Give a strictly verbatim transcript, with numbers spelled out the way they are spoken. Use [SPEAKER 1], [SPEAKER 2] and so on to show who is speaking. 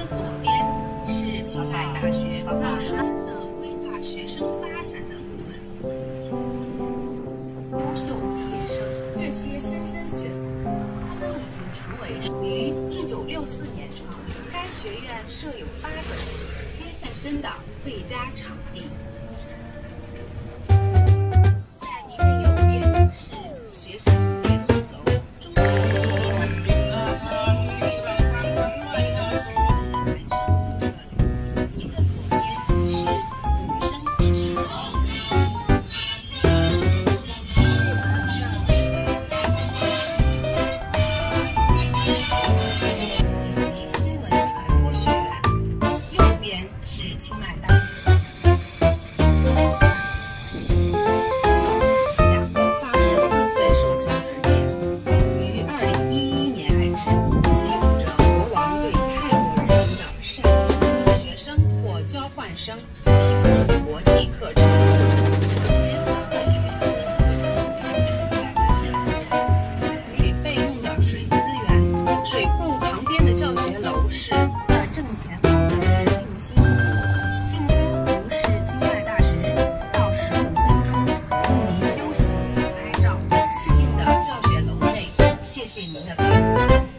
[SPEAKER 1] 的左边是清迈大学老师的规划学生发展的部分。优秀毕业生，这些莘莘学子，他们已经成为于一九六四年创立。该学院设有八个系，接现身的最佳场地。在您的右边是学生联合楼，中间是生提供国际课程。给备用的水资源，水库旁边的教学楼是的正前方的是静心湖，静心湖是清迈大学到十五分钟，供您休息、拍照。是进的教学楼内，谢谢您的光顾。